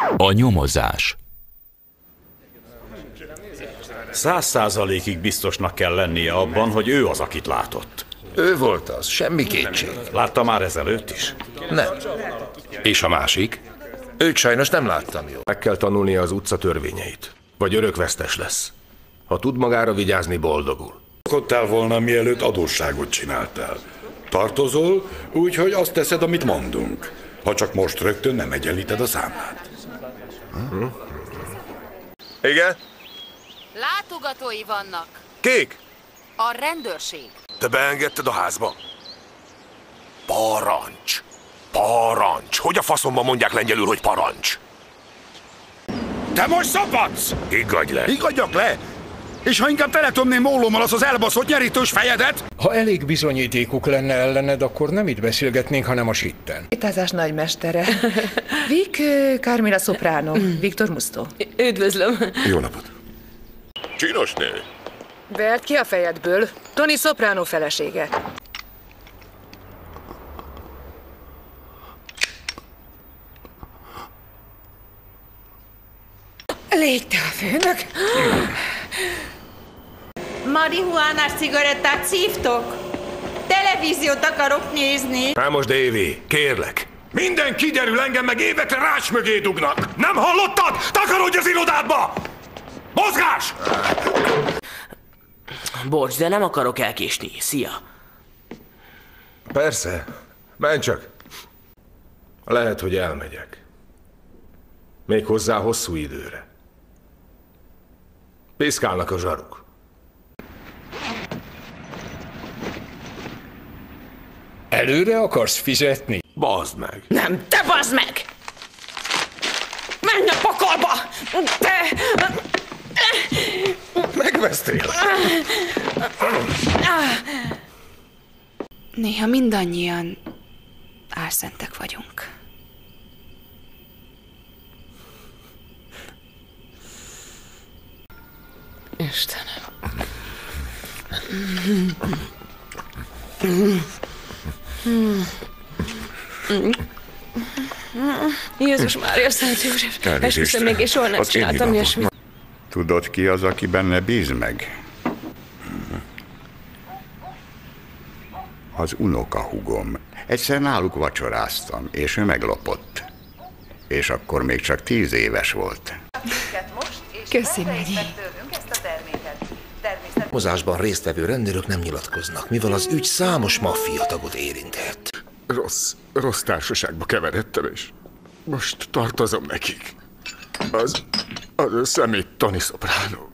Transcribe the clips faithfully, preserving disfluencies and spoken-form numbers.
A nyomozás. Száz százalékig biztosnak kell lennie abban, hogy ő az, akit látott. Ő volt az, semmi kétség. Látta már ezelőtt is? Nem. És a másik? Őt sajnos nem láttam jól. Meg kell tanulnia az utca törvényeit, vagy örökvesztes lesz. Ha tud magára vigyázni, boldogul. Szokotál volna, mielőtt adósságot csináltál. Tartozol, úgyhogy azt teszed, amit mondunk. Ha csak most rögtön nem egyenlíted a számlát. Hm? Igen? Látogatói vannak. Kik? A rendőrség. Te beengedted a házba? Parancs! Parancs! Hogy a faszomban mondják lengyelül, hogy parancs? Te most szapadsz! Higgadj le! Higgadjak le! És ha inkább teletömném mólommal az az elbaszott nyerítős fejedet? Ha elég bizonyítékuk lenne ellened, akkor nem itt beszélgetnénk, hanem a sitten. Itázás nagymestere. Vik Carmina Soprano, Viktor Musto. Üdvözlöm. Jó napot. Csinos nő. Verd ki a fejedből. Tony Soprano felesége. Légy te a főnök. Marihuánás cigarettát szívtok? Televíziót akarok nézni. Ámos Dévi, kérlek. Minden kiderül, engem meg évekre rács mögé dugnak. Nem hallottad? Takarodj az irodádba! Mozgás! Bocs, de nem akarok elkésni. Szia! Persze. Menj csak. Lehet, hogy elmegyek. Még hozzá hosszú időre. Piszkálnak a zsaruk. Előre akarsz fizetni? Bazd meg! Nem, te bazd meg! Menj a pokolba! Te... Megvesztél! Néha mindannyian álszentek vagyunk. Istenem. Jézus Mária, Szent József, esküszöm, még és soha nem csináltam ilyesmit. Tudod, ki az, aki benne bíz meg? Az unokahúgom. Egyszer náluk vacsoráztam, és ő meglopott. És akkor még csak tíz éves volt. Köszi, Megyi. Mozásban résztvevő rendőrök nem nyilatkoznak, mivel az ügy számos maffia tagot érintett. Rossz, rossz társaságba keveredtem, és most tartozom nekik. Az, az a szemét Tony Soprano.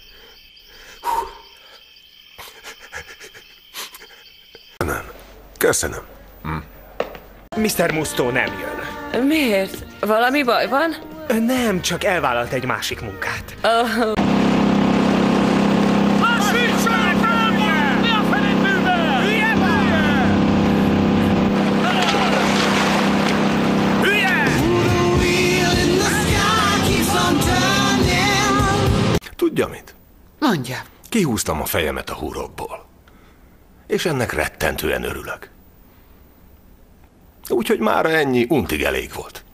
Nem. Köszönöm. Hm. miszter Musto nem jön. Miért? Valami baj van? Nem, csak elvállalt egy másik munkát. Oh. Tudja mit? Mondja. Kihúztam a fejemet a hurokból. És ennek rettentően örülök. Úgyhogy mára ennyi untig elég volt.